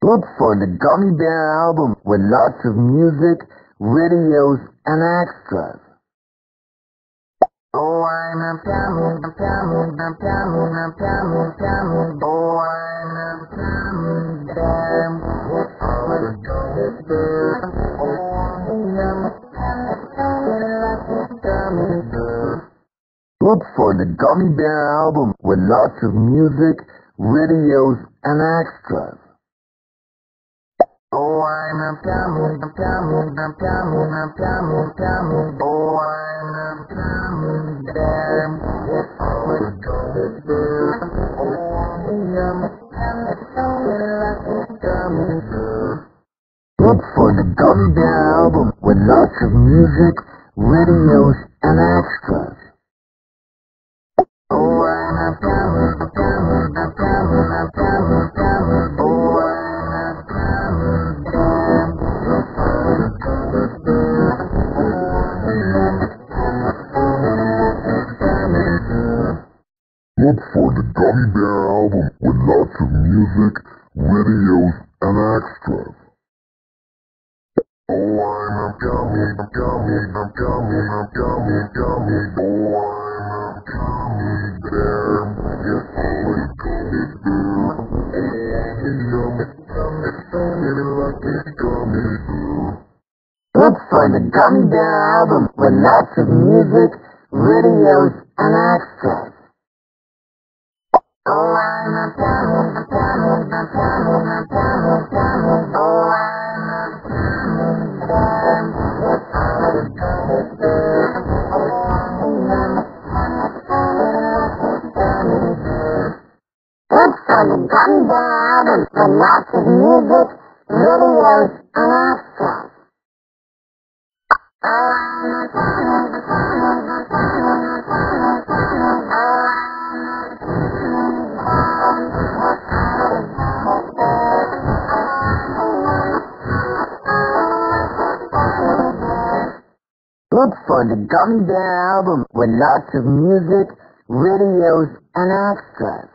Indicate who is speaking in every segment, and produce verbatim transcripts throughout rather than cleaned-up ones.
Speaker 1: Look for the Gummy Bear album with lots of music, videos, and extras. Oh, I'm a gummy, a gummy, a gummy, a gummy, gummy. Oh, I'm a gummy bear. Look for the Gummy Bear. Oh, I'm a gummy bear. Look for the Gummy Bear album with lots of music, videos, and extras. Oh, I'm a gummy, a gummy, a gummy, a gummy, gummy. Oh, I'm a gummy bear. Look for the Gummy Bear. Oh, I'm a gummy bear. Look for the Gummy Bear album with lots of music, videos, and extras. Oh, I'm a gummy, a gummy, a gummy, a gummy, gummy. Oh, I'm a gummy bear. Look for the Gummy Bear. Look for the Gummy Bear album with lots of music, videos, and extras. Oh, I'm a gummy, a gummy, a gummy, a gummy, gummy. Oh, I'm a gummy bear. Yes, I'm a gummy bear. Oh, I'm a gummy, gummy, lucky gummy bear. Look for the Gummy Bear album with lots of music, videos, and extras. Oh, I'm a gummy, a gummy, a gummy, a gummy, gummy. Oh, I'm a gummy bear. Look for the Gummy Bear. Oh, I'm a gummy bear. Look for the Gummy Bear album with lots of music, videos, and extras. Oh, I'm a gummy, a gummy, a gummy, a gummy, gummy. Oh, look for the Gummy Bear album with lots of music, videos, and extras.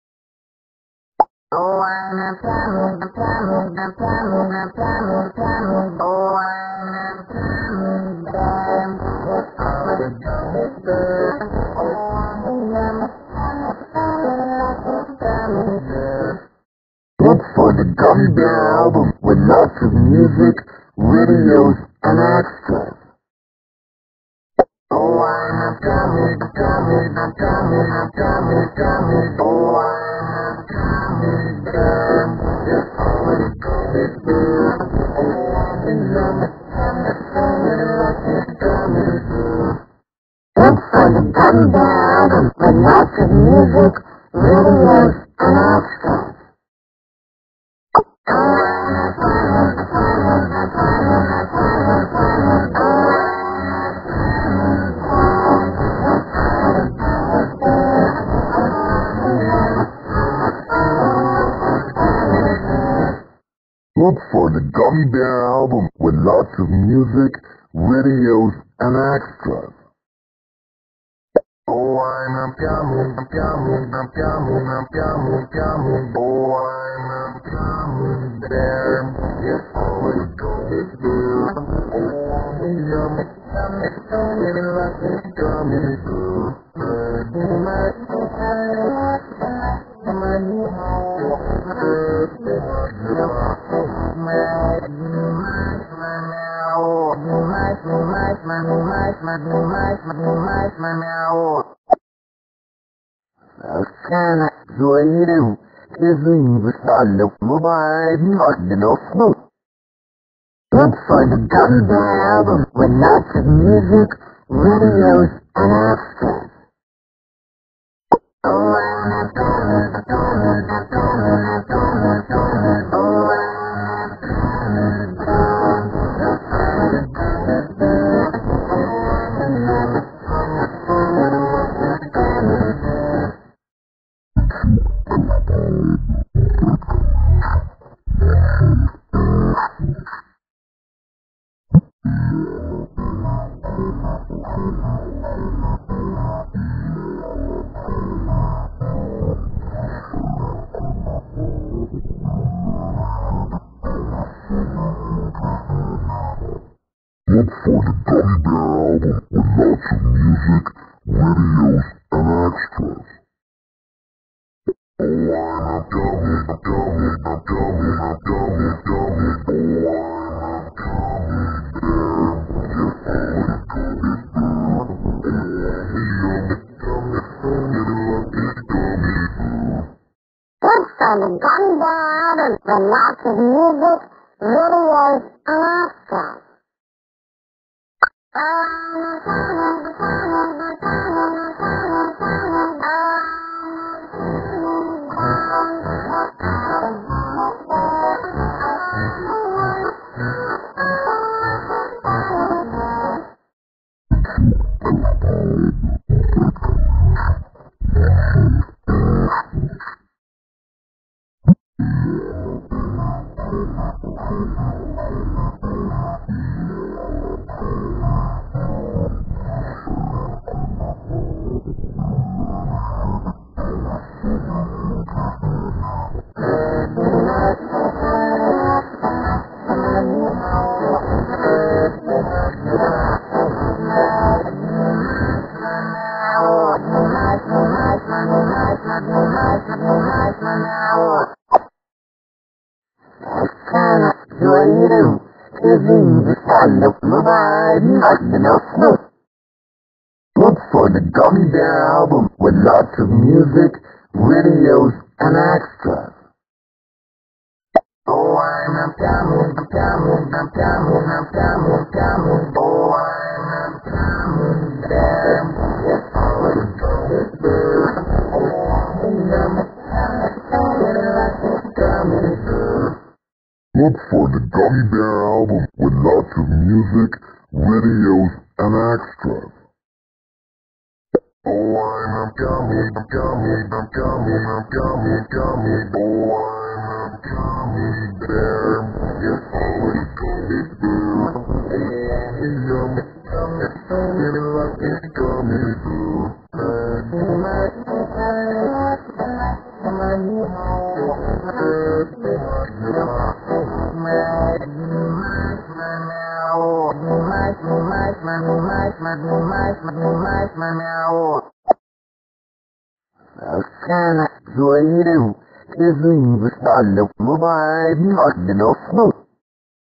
Speaker 1: Oh, I'm a gummy, a gummy, a gummy, a gummy, gummy. Oh, I'm a gummy bear. Look for the Gummy Bear. Oh, I'm a gummy bear. Look for the Gummy Bear album with lots of music, videos, and extras. Oh, I'm a gummy, a gummy, a gummy, a gummy, gummy. Oh, I'm a gummy bear. Yes, I'm a gummy bear. Oh, I'm a gummy, lucky gummy bear. Look for the Gummy Bear album with lots of music, videos, and extras. Oh, I'm a gummy, a gummy, a gummy, a gummy, gummy. Oh, look for the Gummy Bear album with lots of music, videos, and extras. Oh, I'm a gummy, a gummy, a gummy, a gummy, gummy. Oh, I'm a gummy bear. Yes, I'm a gummy bear. Oh, I'm a gummy, gummy, lucky gummy bear. Sana zoeiro, desenho solo, mobile, not enough smoke. Look for the Gummy Bear album with lots of music, videos, and extras. Oh, I'm a gummy, a gummy, a gummy, a gummy, gummy. Oh, I'm a gummy bear. Look for the Gummy Bear. Oh, I'm a gummy, gummy bear. for the Gummy Bear album with lots of music, videos, and extras. Oh, I'm a gummy, a gummy, a gummy, a gummy, gummy. Oh, I'm a gummy bear. Yes, I'm a gummy bear. Oh, I'm a gummy, gummy, lucky gummy bear.
Speaker 2: Good for the Gummy Bear album with lots of music, videos, and extras. Oh, I'm a gummy, a gummy, a gummy, a gummy, a gummy.
Speaker 1: Look for the Gummy Bear album with lots of music, videos, and extras. Oh, I'm a gummy, gummy, a gummy, a gummy, gummy. Oh, I'm a gummy bear. Yes, I'm a gummy bear. Oh, I'm a gummy bear. Look for the Gummy Bear album with lots of music, videos, and extras. Oh, I'm a gummy, a gummy, a gummy, a gummy, gummy. Oh, I'm a gummy bear. Yes, I'm a gummy bear. Oh, I'm a gummy, gummy, lucky gummy bear. Sana suwayiru, izin bisa da kuma ba ni a